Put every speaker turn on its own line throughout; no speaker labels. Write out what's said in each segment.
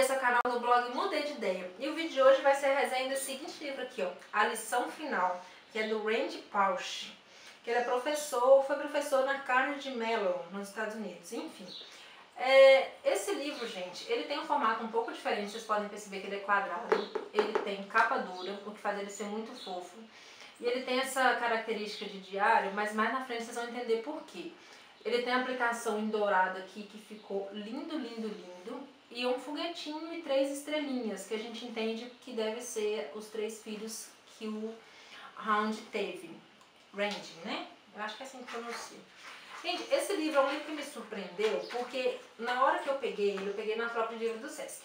agradeço ao canal do blog Mudei de Ideia. E o vídeo de hoje vai ser a resenha desse seguinte livro aqui, ó, A Lição Final, que é do Randy Pausch, que ele é professor, foi professor na Carnegie Mellon, nos Estados Unidos, enfim. Esse livro, gente, ele tem um formato um pouco diferente, vocês podem perceber que ele é quadrado, ele tem capa dura, o que faz ele ser muito fofo. E ele tem essa característica de diário, mas mais na frente vocês vão entender por quê. Ele tem a aplicação em dourado aqui, que ficou lindo, lindo, lindo. E um foguetinho e 3 estrelinhas, que a gente entende que deve ser os 3 filhos que o Randy teve. Randy, né? Eu acho que é assim que pronuncia. Gente, esse livro é um livro que me surpreendeu, porque na hora que eu peguei ele, eu peguei na própria livro do Sesc.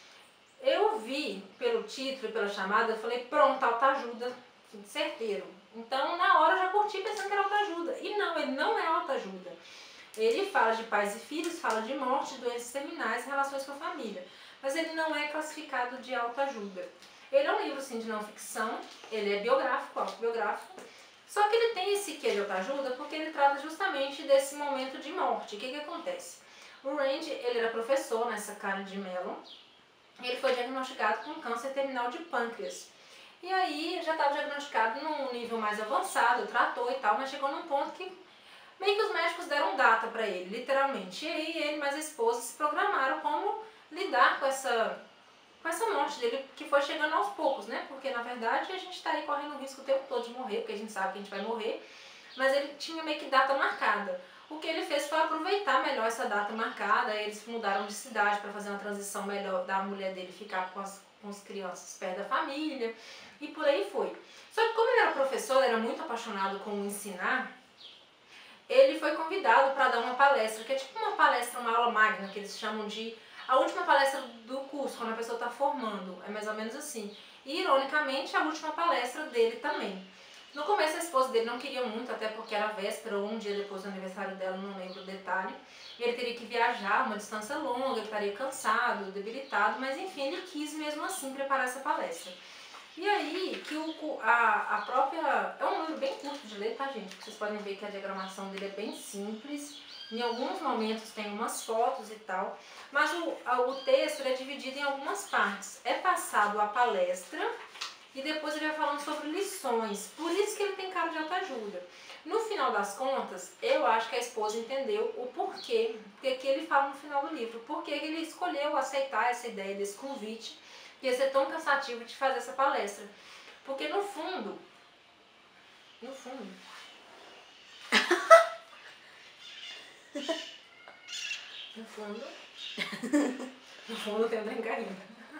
Eu vi pelo título e pela chamada, eu falei, pronto, autoajuda, certeiro. Então, na hora eu já curti pensando que era autoajuda. E não, ele não é autoajuda. Ele fala de pais e filhos, fala de morte, doenças terminais, relações com a família. Mas ele não é classificado de autoajuda. Ele é um livro, sim, de não ficção, ele é biográfico, autobiográfico. Só que ele tem esse quê de autoajuda porque ele trata justamente desse momento de morte. O que acontece? O Randy, ele era professor nessa Carnegie Mellon. Ele foi diagnosticado com câncer terminal de pâncreas. E aí já estava diagnosticado num nível mais avançado, tratou e tal, mas chegou num ponto que meio que os médicos deram data para ele, literalmente. E aí ele mais a esposa se programaram como lidar com essa morte dele, que foi chegando aos poucos, né? Porque na verdade a gente está aí correndo o risco o tempo todo de morrer, porque a gente sabe que a gente vai morrer, mas ele tinha meio que data marcada. O que ele fez foi aproveitar melhor essa data marcada, eles mudaram de cidade para fazer uma transição melhor da mulher dele ficar com as crianças perto da família, e por aí foi. Só que como ele era professor, ele era muito apaixonado com o ensinar, ele foi convidado para dar uma palestra, que é tipo uma palestra, uma aula magna, que eles chamam de a última palestra do curso, quando a pessoa está formando, é mais ou menos assim. E, ironicamente, a última palestra dele também. No começo, a esposa dele não queria muito, até porque era véspera ou um dia depois do aniversário dela, não lembro o detalhe. Ele teria que viajar uma distância longa, ele estaria cansado, debilitado, mas enfim, ele quis mesmo assim preparar essa palestra. E aí, que a própria... É um livro bem curto de ler, tá, gente? Vocês podem ver que a diagramação dele é bem simples. Em alguns momentos tem umas fotos e tal. Mas o texto é dividido em algumas partes. É passado a palestra e depois ele vai falando sobre lições. Por isso que ele tem cara de autoajuda. No final das contas, eu acho que a esposa entendeu o porquê. Porque que ele fala no final do livro. Por que ele escolheu aceitar essa ideia desse convite, que ia ser tão cansativo de fazer essa palestra. Porque no fundo... No fundo tem um trem caindo.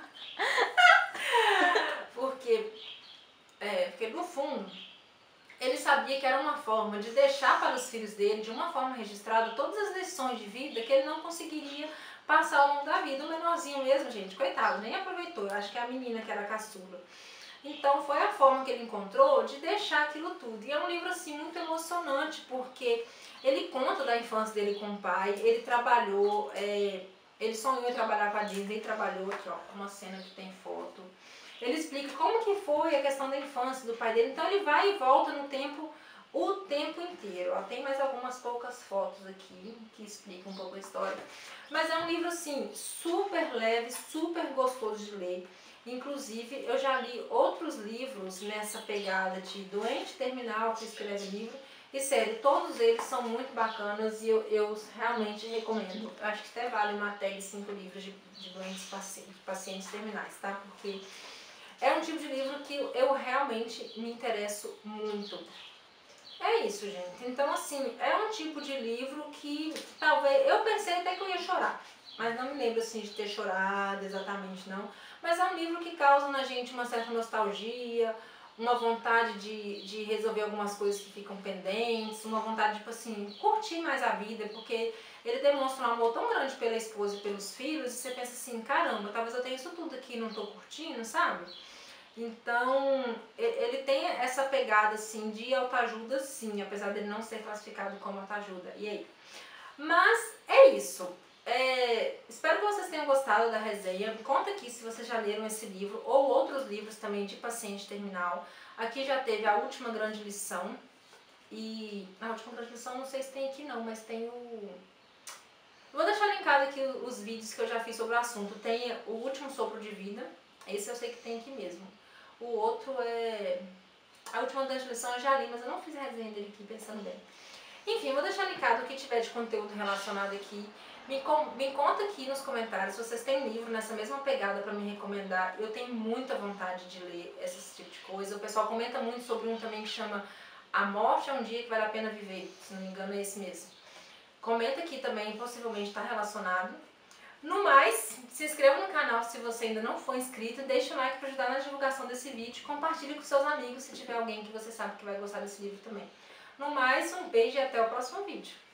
Porque no fundo, ele sabia que era uma forma de deixar para os filhos dele, de uma forma registrada, todas as lições de vida que ele não conseguiria passar ao longo da vida. O menorzinho mesmo, gente, coitado, nem aproveitou. Eu acho que é a menina que era a caçula. Então foi a forma que ele encontrou de deixar aquilo tudo. E é um livro assim muito emocionante, porque ele conta da infância dele com o pai, ele trabalhou, ele sonhou em trabalhar com a Disney, ele trabalhou, aqui ó, uma cena que tem foto. Ele explica como que foi a questão da infância do pai dele, então ele vai e volta no tempo, o tempo inteiro. Ó, tem mais algumas poucas fotos aqui que explicam um pouco a história. Mas é um livro assim, super leve, super gostoso de ler. Inclusive, eu já li outros livros nessa pegada de doente terminal que escreve livro. E sério, todos eles são muito bacanas e eu realmente recomendo. Eu acho que até vale uma tag 5 livros de doentes pacientes terminais, tá? Porque é um tipo de livro que eu realmente me interesso muito. É isso, gente. Então, assim, é um tipo de livro que talvez... Eu pensei até que eu ia chorar, mas não me lembro, assim, de ter chorado exatamente, não. Mas é um livro que causa na gente uma certa nostalgia, uma vontade de resolver algumas coisas que ficam pendentes, uma vontade, tipo assim, curtir mais a vida, porque ele demonstra um amor tão grande pela esposa e pelos filhos, e você pensa assim, caramba, talvez eu tenha isso tudo aqui e não tô curtindo, sabe? Então, ele tem essa pegada, assim, de autoajuda, sim, apesar dele não ser classificado como autoajuda. E aí? Mas, é isso. Espero que vocês tenham gostado da resenha. Me conta aqui se vocês já leram esse livro ou outros livros também de paciente terminal. Aqui já teve A Última Grande Lição. E a Última Grande Lição não sei se tem aqui não, mas tem Vou deixar linkado aqui os vídeos que eu já fiz sobre o assunto. Tem o Último Sopro de Vida, esse eu sei que tem aqui mesmo. O outro é... A Última Lição eu já li, mas eu não fiz a resenha dele aqui pensando bem. Enfim, vou deixar linkado o que tiver de conteúdo relacionado aqui. Me conta aqui nos comentários se vocês têm livro nessa mesma pegada para me recomendar. Eu tenho muita vontade de ler esse tipo de coisa. O pessoal comenta muito sobre um também que chama A Morte é um Dia que Vale a Pena Viver. Se não me engano é esse mesmo. Comenta aqui também, possivelmente está relacionado. No mais, se inscreva no canal se você ainda não for inscrito. Deixa o like para ajudar na divulgação desse vídeo. Compartilhe com seus amigos se tiver alguém que você sabe que vai gostar desse livro também. No mais, um beijo e até o próximo vídeo.